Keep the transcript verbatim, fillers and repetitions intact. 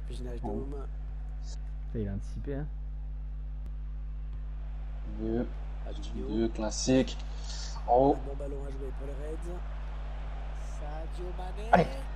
Piginage Oh. d'homme. Il a anticipé, hein. Deux. Fabinho. Deux, classique. Oh. Un bon ballon à jouer pour les Reds. Sadio Mané. Allez.